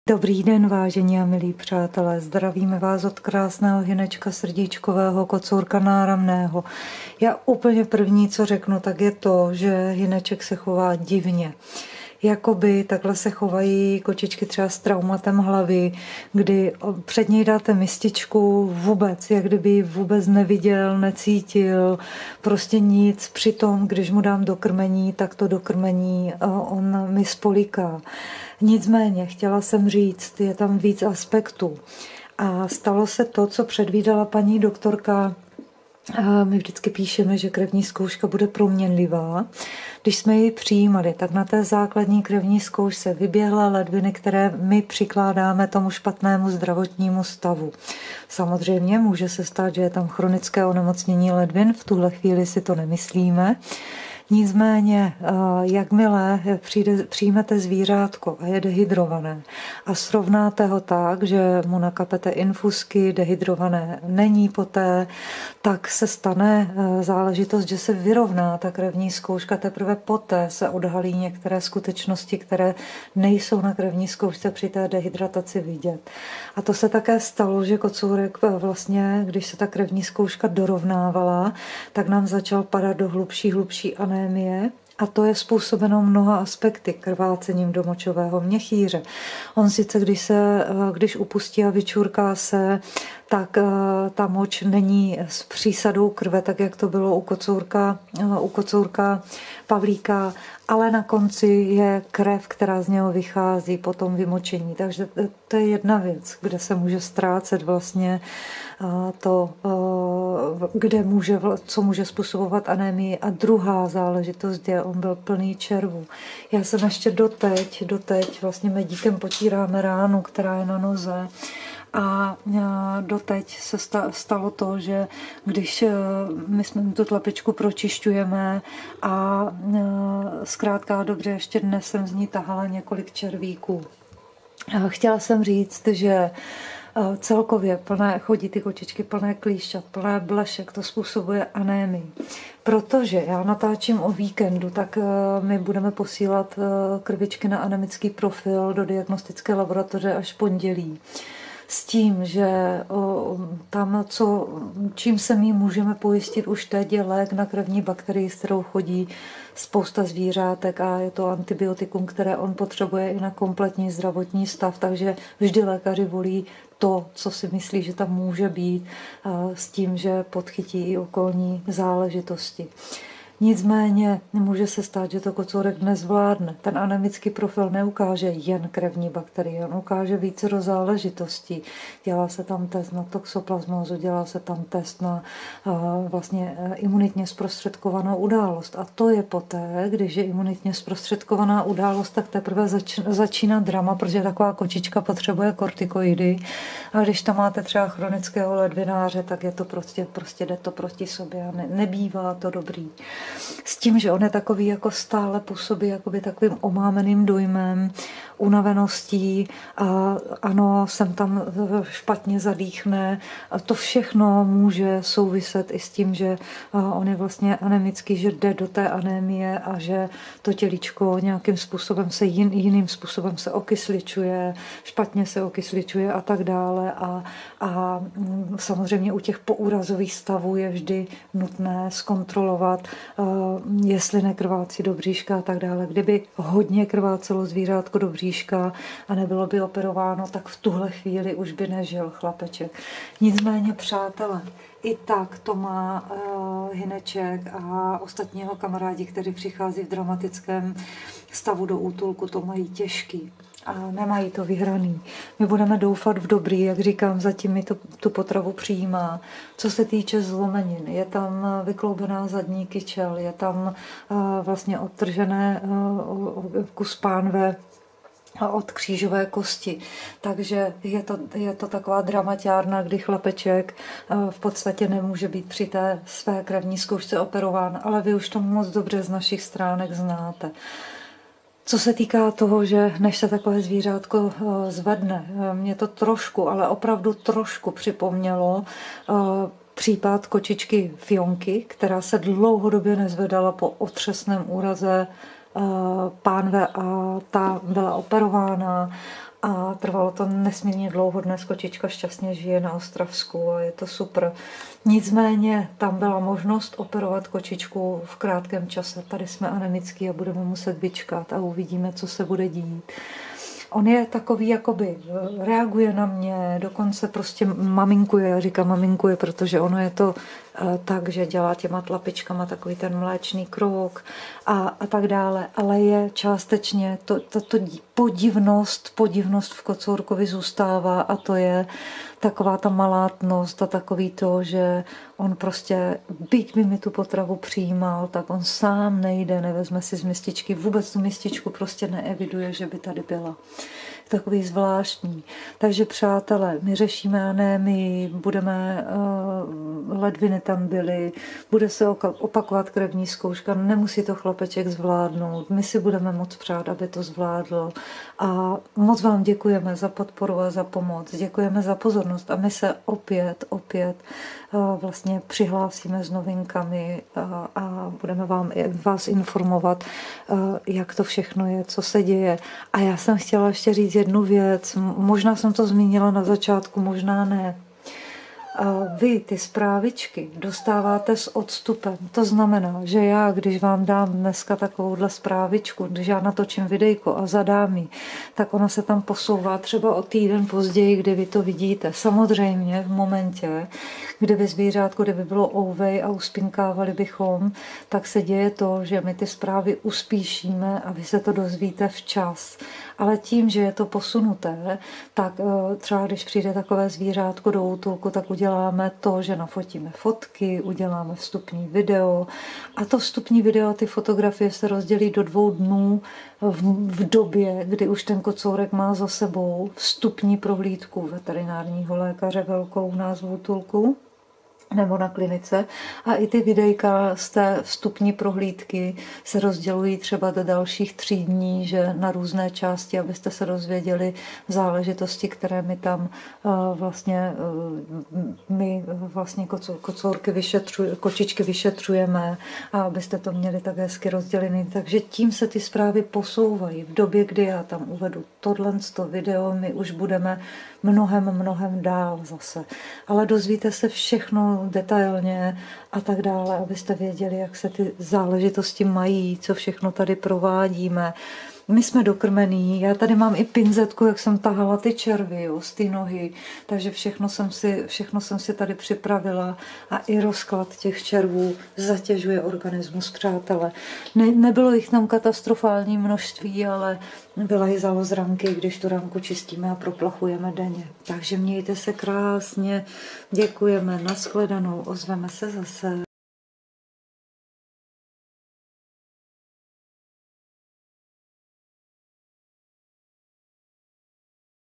Dobrý den, vážení a milí přátelé. Zdravíme vás od krásného hynečka srdíčkového kocourka náramného. Já úplně první, co řeknu, tak je to, že hyneček se chová divně. Jakoby takhle se chovají kočičky třeba s traumatem hlavy, kdy před něj dáte mističku vůbec, jak kdyby ji vůbec neviděl, necítil, prostě nic. Přitom, když mu dám dokrmení, tak to dokrmení on mi spoliká. Nicméně, chtěla jsem říct, je tam víc aspektů. A stalo se to, co předvídala paní doktorka. My vždycky píšeme, že krevní zkouška bude proměnlivá. Když jsme ji přijímali, tak na té základní krevní zkoušce vyběhla ledviny, které my přikládáme tomu špatnému zdravotnímu stavu. Samozřejmě může se stát, že je tam chronické onemocnění ledvin, v tuhle chvíli si to nemyslíme. Nicméně, jakmile přijmete zvířátko a je dehydrované a srovnáte ho tak, že mu nakapete infusky, dehydrované není poté, tak se stane záležitost, že se vyrovná ta krevní zkouška, teprve poté se odhalí některé skutečnosti, které nejsou na krevní zkoušce při té dehydrataci vidět. A to se také stalo, že kocourek vlastně, když se ta krevní zkouška dorovnávala, tak nám začal padat do hlubší anémie. A to je způsobeno mnoha aspekty, krvácením do močového měchýře. On sice, když upustí a vyčurká se, tak ta moč není s přísadou krve, tak jak to bylo u kocourka Pavlíka, ale na konci je krev, která z něho vychází po tom vymočení. Takže to je jedna věc, kde se může ztrácet vlastně to, co může způsobovat anémii. A druhá záležitost je, on byl plný červů. Já jsem ještě doteď vlastně medíkem potíráme ránu, která je na noze. A doteď se stalo to, že když my jsme tu tlapičku pročišťujeme a zkrátka dobře, ještě dnes jsem z ní tahala několik červíků. Chtěla jsem říct, že celkově chodí ty kočičky plné klíšťat, plné blešek, to způsobuje anémii. Protože já natáčím o víkendu, tak my budeme posílat krvičky na anemický profil do diagnostické laboratoře až pondělí. S tím, že tam, čím se my můžeme pojistit už teď, je lék na krevní bakterii, s kterou chodí spousta zvířátek a je to antibiotikum, které on potřebuje i na kompletní zdravotní stav, takže vždy lékaři volí to, co si myslí, že tam může být, s tím, že podchytí i okolní záležitosti. Nicméně může se stát, že to kocourek nezvládne. Ten anemický profil neukáže jen krevní bakterie, on ukáže více záležitostí. Dělá se tam test na toxoplasmózu, dělá se tam test na vlastně imunitně zprostředkovanou událost. A to je poté, když je imunitně zprostředkovaná událost, tak teprve začíná drama, protože taková kočička potřebuje kortikoidy. A když tam máte třeba chronického ledvináře, tak je to prostě jde to proti sobě a nebývá to dobrý. S tím, že on je takový, jako stále působí jakoby takovým omámeným dojmem, unaveností, a ano, jsem tam špatně zadýchne. A to všechno může souviset i s tím, že on je vlastně anemický, že jde do té anémie a že to tělíčko nějakým způsobem jiným způsobem se okysličuje, špatně se okysličuje a tak dále. A samozřejmě u těch poúrazových stavů je vždy nutné zkontrolovat, jestli nekrvácí do bříška a tak dále. Kdyby hodně krvácelo zvířátko do bříška a nebylo by operováno, tak v tuhle chvíli už by nežil chlapeček. Nicméně, přátelé, i tak to má hyneček a ostatní jeho kamarádi, kteří přichází v dramatickém stavu do útulku, to mají těžký. A nemají to vyhraný. My budeme doufat v dobrý, jak říkám, zatím mi tu potravu přijímá. Co se týče zlomenin, je tam vykloubená zadní kyčel, je tam vlastně odtržené kus pánve od křížové kosti. Takže je to taková dramaťárna, kdy chlapeček v podstatě nemůže být při té své krevní zkoušce operován, ale vy už to moc dobře z našich stránek znáte. Co se týká toho, že než se takové zvířátko zvedne, mě to trošku, ale opravdu trošku připomnělo případ kočičky Fionky, která se dlouhodobě nezvedala po otřesném úraze pánve a ta byla operována a trvalo to nesmírně dlouho. Dnes kočička šťastně žije na Ostravsku a je to super. Nicméně tam byla možnost operovat kočičku v krátkém čase. Tady jsme anemický a budeme muset vyčkat a uvidíme, co se bude dít. On je takový, jakoby reaguje na mě, dokonce prostě maminkuje, já říkám maminkuje, protože ono je to tak, že dělá těma tlapičkama takový ten mléčný krok a tak dále, ale je částečně, to podivnost v kocourkovi zůstává a to je taková ta malátnost a takový to, že on prostě, byť by mi tu potravu přijímal, tak on sám nejde, nevezme si z mističky, vůbec tu mističku prostě neeviduje, že by tady byla. Takový zvláštní. Takže přátelé, my řešíme anémii, budeme, ledviny tam byly, bude se opakovat krevní zkouška, nemusí to chlapeček zvládnout, my si budeme moc přát, aby to zvládlo a moc vám děkujeme za podporu a za pomoc, děkujeme za pozornost a my se opět vlastně přihlásíme s novinkami a budeme vás informovat, jak to všechno je, co se děje. A já jsem chtěla ještě říct jednu věc, možná jsem to zmínila na začátku, možná ne. Vy ty zprávičky dostáváte s odstupem. To znamená, že já, když vám dám dneska takovouhle zprávičku, když já natočím videjko a zadám ji, tak ona se tam posouvá třeba o týden později, kdy vy to vidíte. Samozřejmě v momentě, kdyby zvířátko, kdyby bylo ouvej a uspinkávali bychom, tak se děje to, že my ty zprávy uspíšíme a vy se to dozvíte včas. Ale tím, že je to posunuté, tak třeba když přijde takové zvířátko do útulku, tak uděláme to, že nafotíme fotky, uděláme vstupní video a to vstupní video, ty fotografie se rozdělí do 2 dnů v době, kdy už ten kocourek má za sebou vstupní prohlídku veterinárního lékaře velkou u nás v útulku nebo na klinice a i ty videjka z té vstupní prohlídky se rozdělují třeba do dalších 3 dní, že na různé části, abyste se dozvěděli záležitosti, které my tam vlastně kocourky kočičky vyšetřujeme a abyste to měli tak hezky rozdělený. Takže tím se ty zprávy posouvají. V době, kdy já tam uvedu tohle video, my už budeme mnohem dál zase. Ale dozvíte se všechno detailně a tak dále, abyste věděli, jak se ty záležitosti mají, co všechno tady provádíme. My jsme dokrmený, já tady mám i pinzetku, jak jsem tahala ty červy z té nohy, takže všechno jsem si tady připravila a i rozklad těch červů zatěžuje organismus, přátelé. Nebylo jich tam katastrofální množství, ale vylají zalozranky, když tu ranku čistíme a proplachujeme denně. Takže mějte se krásně, děkujeme, nashledanou, ozveme se zase.